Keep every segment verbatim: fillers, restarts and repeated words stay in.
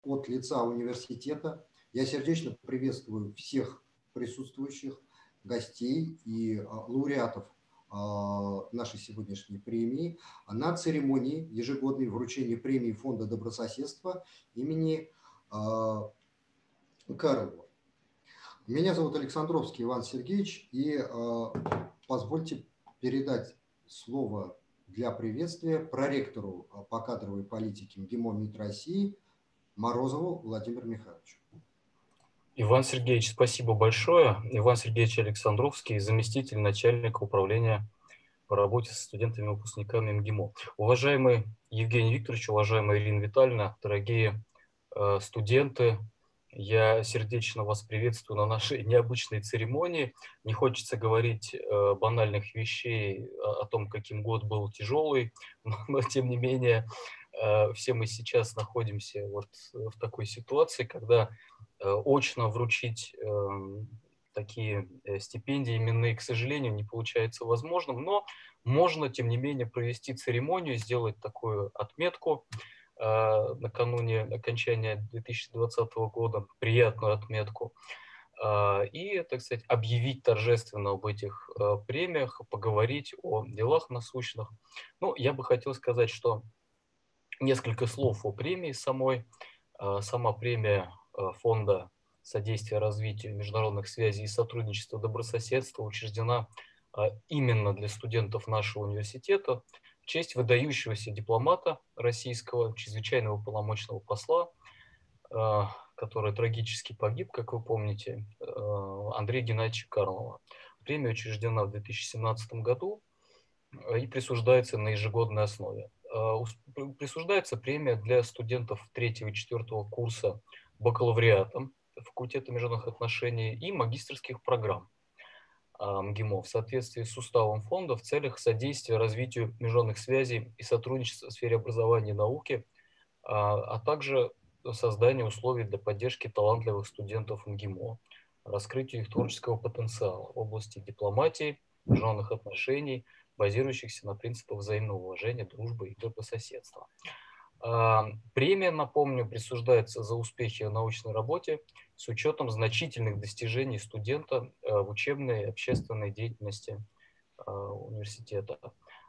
от лица университета я сердечно приветствую всех присутствующих, гостей и лауреатов нашей сегодняшней премии на церемонии ежегодной вручения премии Фонда добрососедства имени Карлова. Меня зовут Александровский Иван Сергеевич, и позвольте передать слово для приветствия проректору по кадровой политике МГИМО МИД России Морозову Владимиру Михайловичу. Иван Сергеевич, спасибо большое. Иван Сергеевич Александровский, заместитель начальника управления по работе со студентами и выпускниками МГИМО. Уважаемый Евгений Викторович, уважаемая Ирина Витальевна, дорогие э, студенты, я сердечно вас приветствую на нашей необычной церемонии. Не хочется говорить э, банальных вещей о, о том, каким год был тяжелый, но, но тем не менее э, все мы сейчас находимся вот в такой ситуации, когда э, очно вручить э, такие стипендии именные, к сожалению, не получается возможным, но можно, тем не менее, провести церемонию, сделать такую отметку э, накануне окончания две тысячи двадцатого года, приятную отметку, э, и, так сказать, объявить торжественно об этих э, премиях, поговорить о делах насущных. Ну, я бы хотел сказать, что несколько слов о премии самой. Э, сама премия э, фонда содействия развитию международных связей и сотрудничества добрососедства учреждена именно для студентов нашего университета в честь выдающегося дипломата российского, чрезвычайного уполномоченного посла, который трагически погиб, как вы помните, Андрея Геннадьевича Карлова. Премия учреждена в две тысячи семнадцатом году и присуждается на ежегодной основе. Присуждается премия для студентов третьего и четвертого курса бакалавриата факультета международных отношений и магистерских программ МГИМО в соответствии с уставом фонда в целях содействия развитию международных связей и сотрудничества в сфере образования и науки, а также создания условий для поддержки талантливых студентов МГИМО, раскрытию их творческого потенциала в области дипломатии, международных отношений, базирующихся на принципах взаимного уважения, дружбы и добрососедства. Премия, напомню, присуждается за успехи в научной работе с учетом значительных достижений студента в учебной и общественной деятельности университета.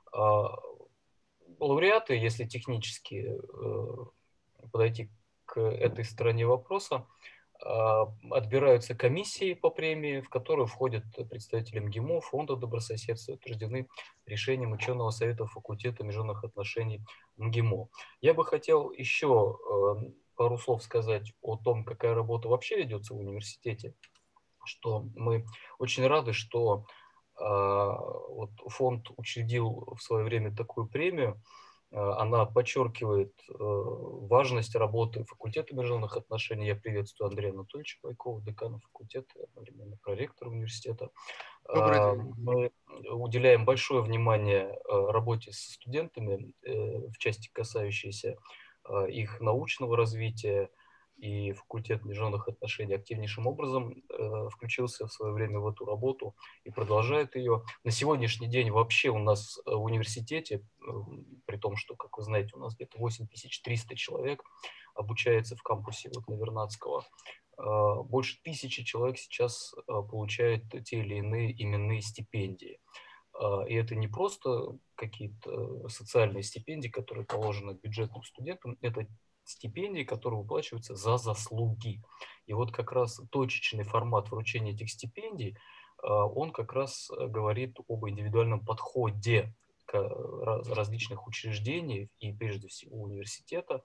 Лауреаты, если технически подойти к этой стороне вопроса, отбираются комиссии по премии, в которую входят представители МГИМО, Фонда добрососедства, утверждены решением ученого совета факультета международных отношений МГИМО. Я бы хотел еще пару слов сказать о том, какая работа вообще ведется в университете, что мы очень рады, что вот фонд учредил в свое время такую премию. Она подчеркивает важность работы факультета международных отношений. Я приветствую Андрея Анатольевича Пайкова, декана факультета, одновременно проректора университета. Добрый день. Мы уделяем большое внимание работе со студентами в части, касающейся их научного развития, и факультет международных отношений активнейшим образом э, включился в свое время в эту работу и продолжает ее. На сегодняшний день вообще у нас в университете, э, при том, что, как вы знаете, у нас где-то восемь тысяч триста человек обучается в кампусе вот, Навернадского, э, больше тысячи человек сейчас э, получают те или иные именные стипендии. И это не просто какие-то социальные стипендии, которые положены бюджетным студентам, это стипендии, которые выплачиваются за заслуги. И вот как раз точечный формат вручения этих стипендий, он как раз говорит об индивидуальном подходе к различных учреждений и прежде всего университета,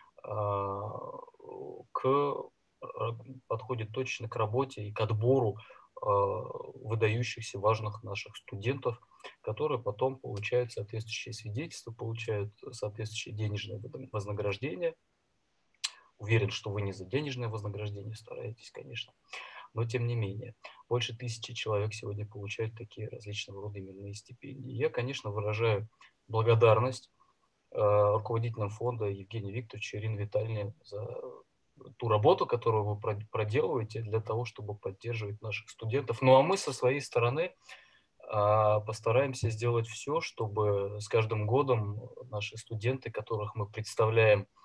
к подходит точно к работе и к отбору выдающихся важных наших студентов, которые потом получают соответствующие свидетельства, получают соответствующее денежное вознаграждение. Уверен, что вы не за денежное вознаграждение стараетесь, конечно, но тем не менее. Больше тысячи человек сегодня получают такие различного рода именные стипендии. Я, конечно, выражаю благодарность э, руководителям фонда Евгению Викторовичу и Ирине Витальевне за ту работу, которую вы проделываете для того, чтобы поддерживать наших студентов. Ну а мы со своей стороны постараемся сделать все, чтобы с каждым годом наши студенты, которых мы представляем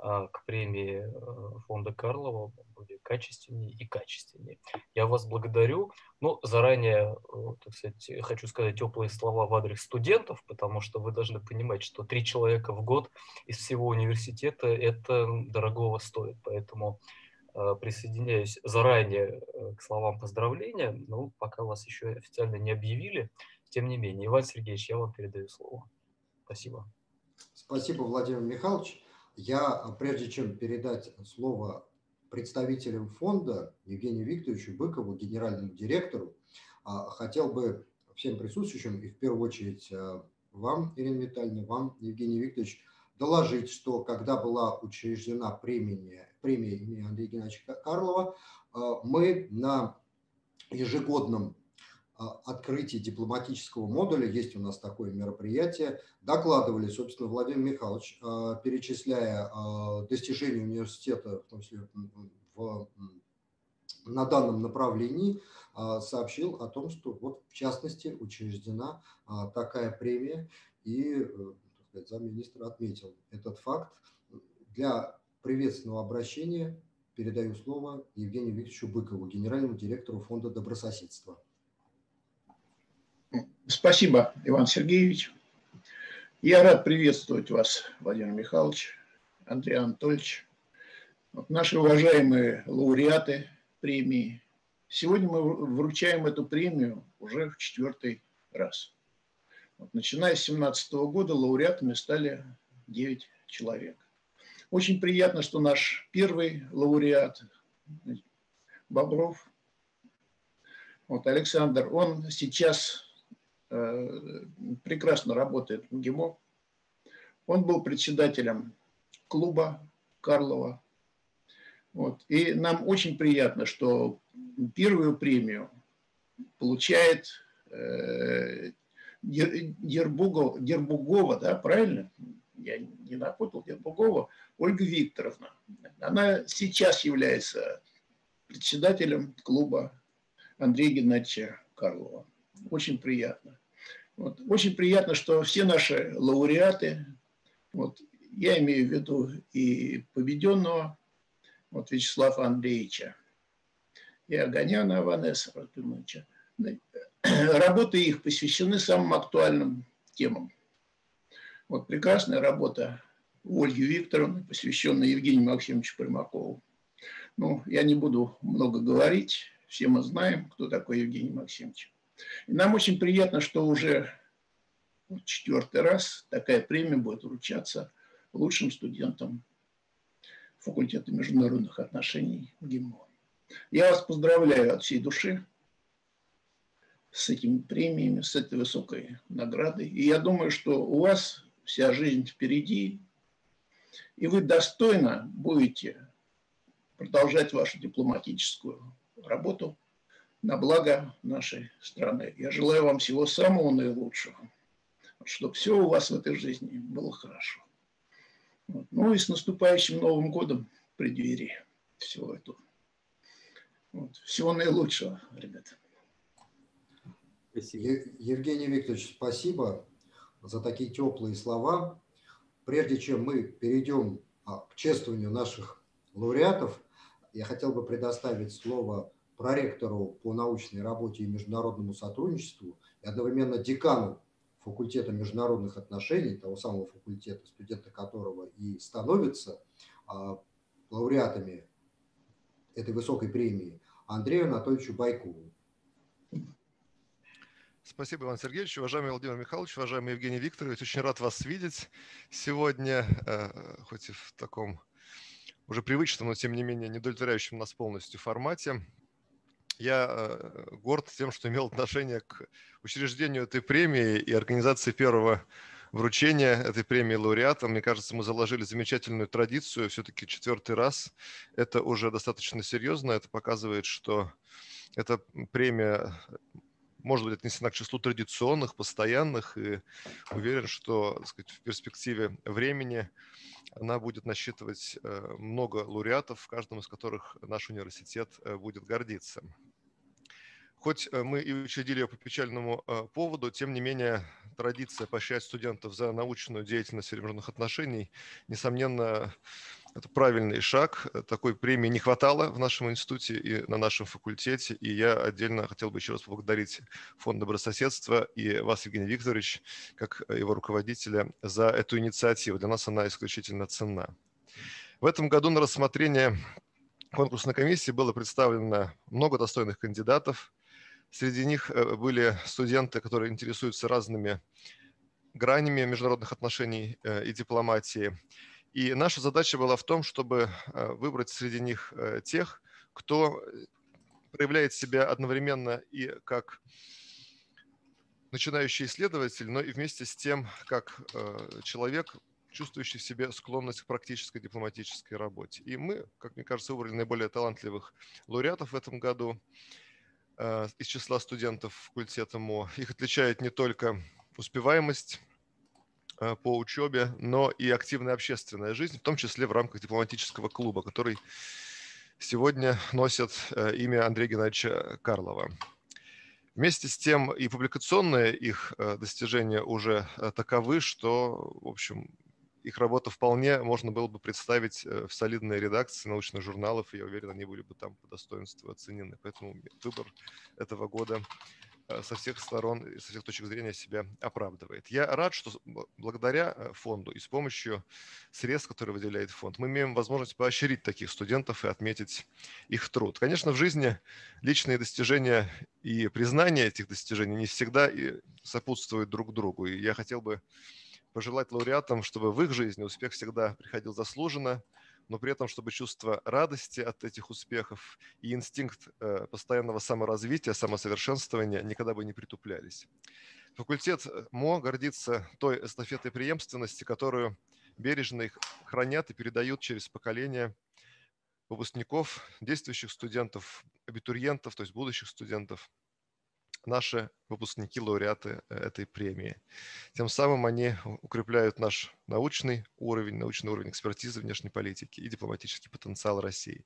к премии фонда Карлова более качественнее и качественнее. Я вас благодарю. Ну, заранее, так сказать, хочу сказать теплые слова в адрес студентов, потому что вы должны понимать, что три человека в год из всего университета это дорогого стоит. Поэтому присоединяюсь заранее к словам поздравления, но пока вас еще официально не объявили. Тем не менее, Иван Сергеевич, я вам передаю слово. Спасибо. Спасибо, Владимир Михайлович. Я, прежде чем передать слово представителям фонда Евгению Викторовичу Быкову, генеральному директору, хотел бы всем присутствующим, и в первую очередь вам, Ирина Витальевна, вам, Евгений Викторович, доложить, что когда была учреждена премия, премия имени Андрея Геннадьевича Карлова, мы на ежегодном открытии дипломатического модуля, есть у нас такое мероприятие, докладывали, собственно, Владимир Михайлович, перечисляя достижения университета, в том числе в, на данном направлении, сообщил о том, что вот в частности учреждена такая премия, и так сказать, замминистра отметил этот факт. Для приветственного обращения передаю слово Евгению Викторовичу Быкову, генеральному директору фонда добрососедства. Спасибо, Иван Сергеевич. Я рад приветствовать вас, Владимир Михайлович, Андрей Анатольевич, вот наши уважаемые лауреаты премии. Сегодня мы вручаем эту премию уже в четвертый раз. Вот, начиная с две тысячи семнадцатого года лауреатами стали девять человек. Очень приятно, что наш первый лауреат Бобров, вот Александр, он сейчас прекрасно работает в МГИМО. Он был председателем клуба Карлова. Вот. И нам очень приятно, что первую премию получает э, Дербугова, Дербугова, да, правильно? Я не напутал, Дербугова, Ольга Викторовна. Она сейчас является председателем клуба Андрея Геннадьевича Карлова. Очень приятно. Вот. Очень приятно, что все наши лауреаты, вот, я имею в виду и победенного вот, Вячеслава Андреевича, и Аганяна Аванеса Ратумовича, работы их посвящены самым актуальным темам. Вот прекрасная работа Ольги Викторовны, посвященная Евгению Максимовичу Примакову. Ну, я не буду много говорить, все мы знаем, кто такой Евгений Максимович. И нам очень приятно, что уже четвертый раз такая премия будет вручаться лучшим студентам факультета международных отношений МГИМО. Я вас поздравляю от всей души с этими премиями, с этой высокой наградой. И я думаю, что у вас вся жизнь впереди, и вы достойно будете продолжать вашу дипломатическую работу на благо нашей страны. Я желаю вам всего самого наилучшего, чтобы все у вас в этой жизни было хорошо. Вот. Ну и с наступающим Новым годом в преддверии всего этого. Вот. Всего наилучшего, ребята. Спасибо. Евгений Викторович, спасибо за такие теплые слова. Прежде чем мы перейдем к чествованию наших лауреатов, я хотел бы предоставить слово проректору по научной работе и международному сотрудничеству и одновременно декану факультета международных отношений, того самого факультета, студенты которого и становятся а, лауреатами этой высокой премии, Андрею Анатольевичу Байкову. Спасибо, Иван Сергеевич. Уважаемый Владимир Михайлович, уважаемый Евгений Викторович, очень рад вас видеть сегодня, хоть и в таком уже привычном, но тем не менее не удовлетворяющем нас полностью формате. Я горд тем, что имел отношение к учреждению этой премии и организации первого вручения этой премии лауреатам. Мне кажется, мы заложили замечательную традицию. Все-таки четвертый раз. Это уже достаточно серьезно. Это показывает, что эта премия может быть отнесена к числу традиционных, постоянных. И уверен, что, так сказать, в перспективе времени она будет насчитывать много лауреатов, в каждом из которых наш университет будет гордиться. Хоть мы и учредили ее по печальному поводу, тем не менее традиция поощрять студентов за научную деятельность в международных отношениях, несомненно, Это правильный шаг. Такой премии не хватало в нашем институте и на нашем факультете. И я отдельно хотел бы еще раз поблагодарить Фонд добрососедства и вас, Евгений Викторович, как его руководителя, за эту инициативу. Для нас она исключительно ценна. В этом году на рассмотрение конкурсной комиссии было представлено много достойных кандидатов. Среди них были студенты, которые интересуются разными гранями международных отношений и дипломатии. И наша задача была в том, чтобы выбрать среди них тех, кто проявляет себя одновременно и как начинающий исследователь, но и вместе с тем, как человек, чувствующий в себе склонность к практической дипломатической работе. И мы, как мне кажется, выбрали наиболее талантливых лауреатов в этом году из числа студентов факультета МО. Их отличает не только успеваемость по учебе, но и активная общественная жизнь, в том числе в рамках дипломатического клуба, который сегодня носит имя Андрея Геннадьевича Карлова. Вместе с тем и публикационные их достижения уже таковы, что, в общем, их работу вполне можно было бы представить в солидной редакции научных журналов, и я уверен, они были бы там по достоинству оценены. Поэтому выбор этого года со всех сторон и со всех точек зрения себя оправдывает. Я рад, что благодаря фонду и с помощью средств, которые выделяет фонд, мы имеем возможность поощрить таких студентов и отметить их труд. Конечно, в жизни личные достижения и признание этих достижений не всегда и сопутствуют друг другу. И я хотел бы пожелать лауреатам, чтобы в их жизни успех всегда приходил заслуженно, но при этом, чтобы чувство радости от этих успехов и инстинкт постоянного саморазвития, самосовершенствования никогда бы не притуплялись. Факультет МО гордится той эстафетой преемственности, которую бережно их хранят и передают через поколения выпускников, действующих студентов, абитуриентов, то есть будущих студентов, наши выпускники, лауреаты этой премии. Тем самым они укрепляют наш научный уровень, научный уровень экспертизы внешней политики и дипломатический потенциал России.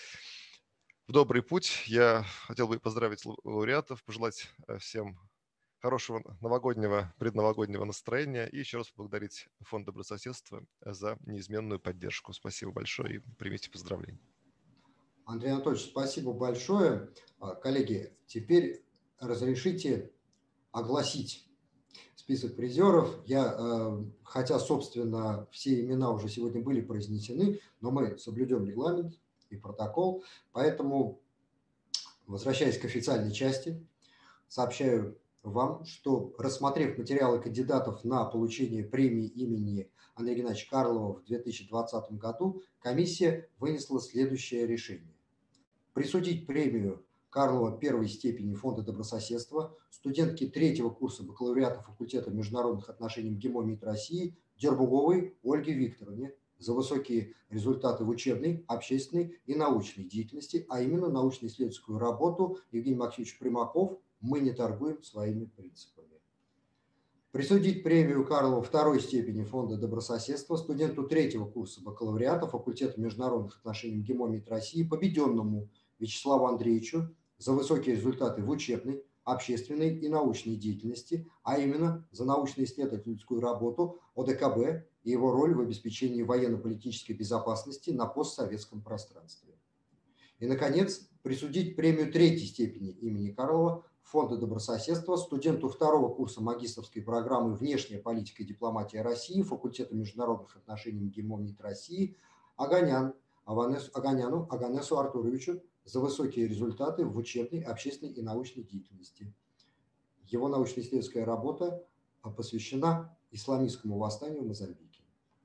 В добрый путь я хотел бы поздравить лауреатов, пожелать всем хорошего новогоднего, предновогоднего настроения и еще раз поблагодарить Фонд добрососедства за неизменную поддержку. Спасибо большое и примите поздравления. Андрей Анатольевич, спасибо большое. Коллеги, теперь разрешите огласить список призеров. Я, хотя, собственно, все имена уже сегодня были произнесены, но мы соблюдем регламент и протокол, поэтому, возвращаясь к официальной части, сообщаю вам, что, рассмотрев материалы кандидатов на получение премии имени Андрея Геннадьевича Карлова в две тысячи двадцатом году, комиссия вынесла следующее решение. Присудить премию Карлова первой степени Фонда добрососедства студентке третьего курса бакалавриата факультета международных отношений МГИМО МИД России Дербуговой Ольге Викторовне за высокие результаты в учебной, общественной и научной деятельности, а именно научно-исследовательскую работу Евгений Максимович Примаков «Мы не торгуем своими принципами». Присудить премию Карлова второй степени Фонда добрососедства студенту третьего курса бакалавриата факультета международных отношений МГИМО МИД России победенному Вячеславу Андреевичу за высокие результаты в учебной, общественной и научной деятельности, а именно за научно-исследовательскую работу о дэ ка бэ и его роль в обеспечении военно-политической безопасности на постсоветском пространстве. И, наконец, присудить премию третьей степени имени Карлова Фонда добрососедства студенту второго курса магистерской программы «Внешняя политика и дипломатия России» факультета международных отношений МГИМО МИД России Аганян, Аванесу, Аганяну Аганесу Артуровичу за высокие результаты в учебной, общественной и научной деятельности. Его научно-исследовательская работа посвящена исламистскому восстанию в Мозамбике.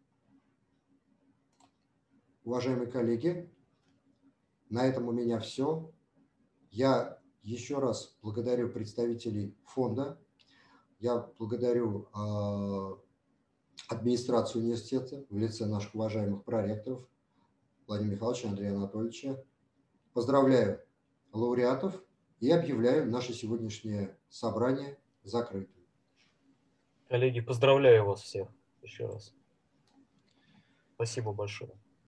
Уважаемые коллеги, на этом у меня все. Я еще раз благодарю представителей фонда. Я благодарю э, администрацию университета в лице наших уважаемых проректоров Владимира Михайловича, Андрея Анатольевича. Поздравляю лауреатов и объявляю наше сегодняшнее собрание закрытым. Коллеги, поздравляю вас всех еще раз. Спасибо большое.